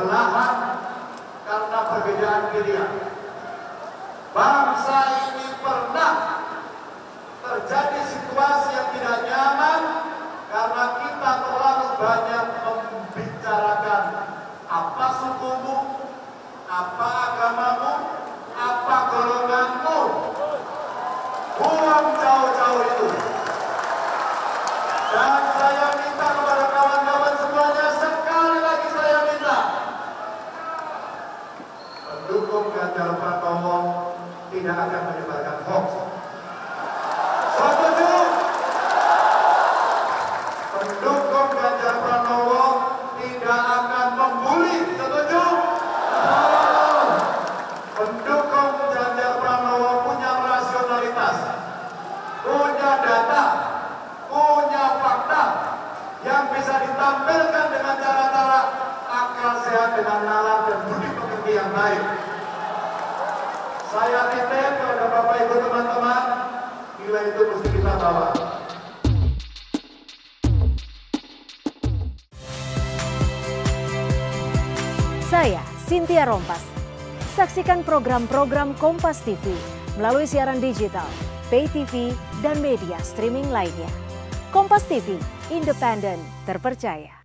belahan karena perbedaan pilihan. Bangsa ini pernah terjadi situasi yang tidak nyaman karena kita terlalu banyak membicarakan apa sukumu, apa agamamu, apa golonganmu. Buang jauh-jauh itu. Dan saya minta kepada kawan-kawan semuanya, sekali lagi saya minta, pendukung Ganjar Pranowo tidak akan menyebarkan hoax. Setuju? Pendukung Ganjar Pranowo tidak akan membuli. Setuju? Pendukung Ganjar Pranowo punya rasionalitas, punya data, punya fakta yang bisa ditampilkan dengan cara-cara akal sehat dengan nalar dan budi pekerti yang baik. Saya titip kepada Bapak Ibu teman-teman, nilai itu mesti kita bawa. Saya Cynthia Rompas. Saksikan program-program Kompas TV melalui siaran digital, pay TV, dan media streaming lainnya. Kompas TV, independen, terpercaya.